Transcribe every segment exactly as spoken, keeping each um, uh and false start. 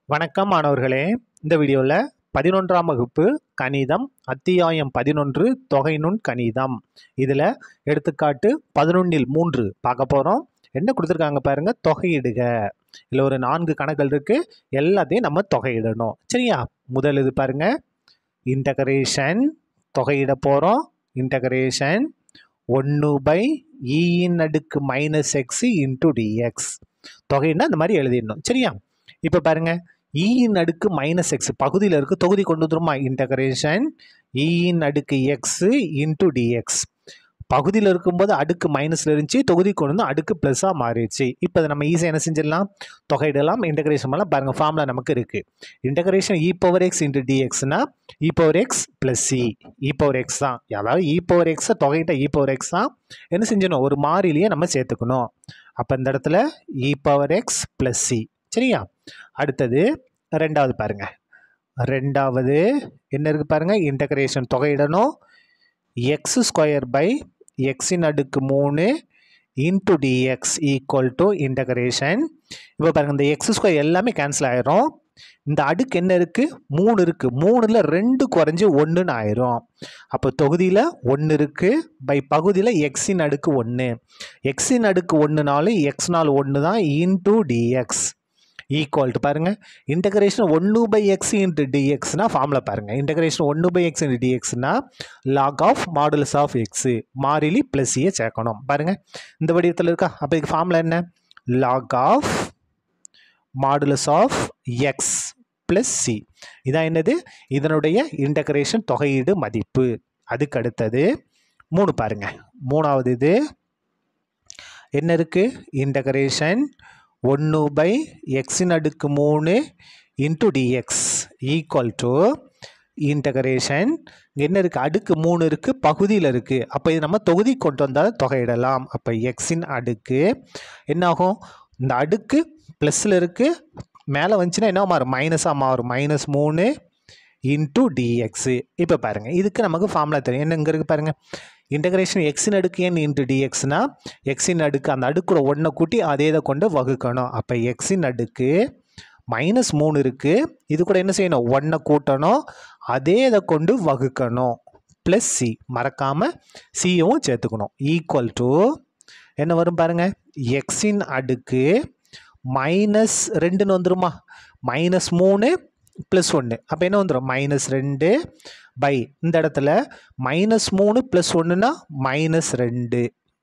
வணக்கம் மாணவர்களே. இந்த வீடியோவில் பதினொன்றாம் வகுப்பு கணிதம் அத்தியாயம் பதினொன்று தொகை நுண் கணிதம் இதில் எடுத்துக்காட்டு பதினொன்றில் மூன்று பார்க்க போகிறோம். என்ன கொடுத்துருக்காங்க பாருங்க, தொகையிடுக. இதில் ஒரு நான்கு கணக்குகள் இருக்கு, எல்லாத்தையும் நம்ம தொகையிடணும். சரியா? முதல் இது பாருங்க, இன்டகரேஷன் தொகையிட போகிறோம். இன்டகரேஷன் ஒன்று பை இன் அடுக்கு மைனஸ் எக்ஸ் இன்டூ டிஎக்ஸ். தொகைன்னா இந்த மாதிரி எழுதிடணும். சரியா? இப்போ பாருங்க, இன் அடுக்கு மைனஸ் எக்ஸ் பகுதியில் இருக்கு, தொகுதி கொண்டு வந்துருமா? இன்டகரேஷன் இன் அடுக்கு எக்ஸ் இன்டூ டிஎக்ஸ். பகுதியில் இருக்கும்போது அடுக்கு மைனஸ்ல இருந்துச்சு, தொகுதி கொண்டு வந்து அடுக்கு பிளஸ்ஸாக மாறிடுச்சு. இப்போ அதை நம்ம ஈஸியாக என்ன செஞ்சிடலாம்? தொகையிடலாம். இன்டகரேஷன் பண்ணலாம். பாருங்க, ஃபார்முலா நமக்கு இருக்கு. Integration e power x into டிஎக்ஸ்னா e power x plus c. E power x தான், அதாவது இ பவர் எக்ஸை தொகையிட்ட இ பவர் எக்ஸ் தான் என்ன செஞ்சணும்? ஒரு மாறிலியை நம்ம சேர்த்துக்கணும். அப்போ இந்த இடத்துல e power x plus c. சரியா? அடுத்தது ரெண்டாவது பாருங்க. ரெண்டாவது என்ன இருக்கு பாருங்க, இன்டகரேஷன் தொகையிடணும். எக்ஸ் ஸ்கொயர் பை எக்ஸின் அடுக்கு மூணு into d x equal to integration. இப்போ பாருங்க, இந்த எக்ஸ் ஸ்கொயர் எல்லாமே கேன்சல் ஆயிரும். இந்த அடுக்கு என்ன இருக்கு? மூணு இருக்கு. மூணுல ரெண்டு குறைஞ்சி ஒன்றுன்னு ஆயிரும். அப்போ தொகுதியில் ஒன்று இருக்கு, பை பகுதியில் எக்ஸின் அடுக்கு ஒன்று. எக்ஸின் அடுக்கு ஒன்றுனாலும் எக்ஸ் நாலு ஒன்று தான் இன்டூ டிஎக்ஸ் ஈக்குவல் டு பாருங்க, இன்டகிரேஷன் ஒன்று பை எக்ஸ் இன்ட்டு டிஎக்ஸ்னா ஃபார்முலா பாருங்க. இன்டகிரேஷன் ஒன்று பை எக்ஸ் இன்ட்டு டிஎக்ஸ்னா log of modulus of x, மாறிலி பிளஸ் சியை சேர்க்கணும். பாருங்க, இந்த வடிவத்தில் இருக்கா? அப்போ இதுக்கு ஃபார்முலா என்ன? Log of modulus of x plus c. இதான் என்னது? இதனுடைய இன்டகிரேஷன் தொகையீடு மதிப்பு. அதுக்கு அடுத்தது மூணு பாருங்க. மூணாவது இது என்ன இருக்கு? இன்டகிரேஷன் ஒன்று பை எக்ஸின் அடுக்கு மூணு into d x equal to integration என்ன இருக்குது? அடுக்கு மூணு இருக்குது, பகுதியில் இருக்குது. அப்போ இது நம்ம தொகுதி கொண்டு வந்தால் தொகையிடலாம். அப்போ எக்ஸின் அடுக்கு என்னாகும்? இந்த அடுக்கு ப்ளஸில் இருக்குது, மேலே வந்துச்சுன்னா என்ன மாறும்? மைனஸாக மாறும். மைனஸ் மூணு இன்டூ டிஎக்ஸு. இப்போ பாருங்கள், இதுக்கு நமக்கு ஃபார்முலா தெரியும். என்ன இங்கே இருக்குது பாருங்கள், இன்டகிரேஷன் எக்ஸின் அடுக்கு என் இன்ட்டு டிஎக்ஸ்னா எக்ஸின் அடுக்கு அந்த அடுக்குற ஒன்றை கூட்டி அதே இதை கொண்டு வகுக்கணும். அப்போ எக்ஸின் அடுக்கு மைனஸ் மூணு இருக்குது, இது கூட என்ன செய்யணும்? ஒன்றை கூட்டணும், அதே இதை கொண்டு வகுக்கணும். ப்ளஸ் சி, மறக்காமல் சியும் சேர்த்துக்கணும். ஈக்குவல் டு என்ன வரும் பாருங்கள், எக்ஸின் அடுக்கு மைனஸ் ரெண்டுன்னு வந்துருமா? மைனஸ் மூணு ப்ளஸ் ஒன்று, அப்போ என்ன வந்துடும்? மைனஸ் ரெண்டு பை இந்த இடத்துல மைனஸ் மூணு ப்ளஸ் ஒன்றுனா மைனஸ் ரெண்டு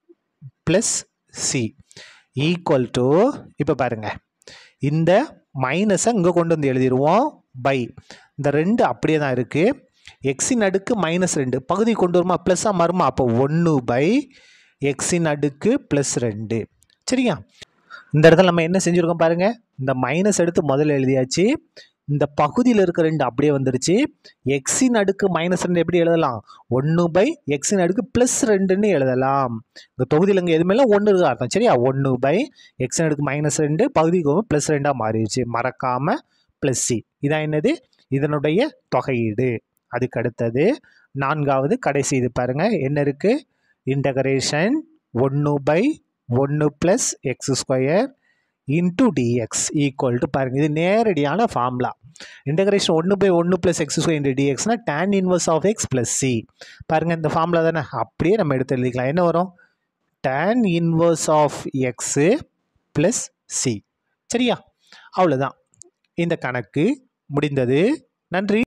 ப்ளஸ் சி ஈக்குவல் டு, இப்போ பாருங்கள், இந்த மைனஸை இங்கே கொண்டு வந்து எழுதிடுவோம். பை இந்த ரெண்டு அப்படியே தான் இருக்குது. எக்ஸின் அடுக்கு மைனஸ் ரெண்டு பகுதி கொண்டு வருமா? ப்ளஸ்ஸாக மாறுமா? அப்போ ஒன்று பை எக்ஸின் அடுக்கு ப்ளஸ் ரெண்டு. சரியா? இந்த இடத்துல நம்ம என்ன செஞ்சுருக்கோம் பாருங்கள், இந்த மைனஸ் எடுத்து முதல்ல எழுதியாச்சு. இந்த பகுதியில் இருக்க ரெண்டு அப்படியே வந்துருச்சு. எக்ஸின் அடுக்கு மைனஸ் ரெண்டு எப்படி எழுதலாம்? ஒன்று பை எக்ஸின் அடுக்கு ப்ளஸ் ரெண்டுன்னு எழுதலாம். இந்த தொகுதியில் இங்கே எதுவுமே ஒன்று இருக்கு அர்த்தம். சரியா? ஒன்று பை எக்ஸின் அடுக்கு மைனஸ் ரெண்டு பகுதிக்கு ப்ளஸ் ரெண்டாக மாறிடுச்சு. மறக்காமல் ப்ளஸ் சி. இதான் என்னது? இதனுடைய தொகையீடு. அதுக்கு அடுத்தது நான்காவது கடைசி இது பாருங்கள், என்ன இருக்குது? இன்டகரேஷன் ஒன்று பை ஒன்று plus x square into d x equal to பாருங்கள், இது நேரடியான ஃபார்முலா. இன்டகிரேஷன் ஒன்று பை ஒன்று ப்ளஸ் எக்ஸ் ஸ்கொயர் இன்டூ டிஎக்ஸ்னா tan inverse of x plus c. பாருங்கள், இந்த ஃபார்முலா தானே, அப்படியே நம்ம எடுத்து எழுதிக்கலாம். என்ன வரும்? Tan inverse of x plus c. சரியா? அவ்வளோதான், இந்த கணக்கு முடிந்தது. நன்றி.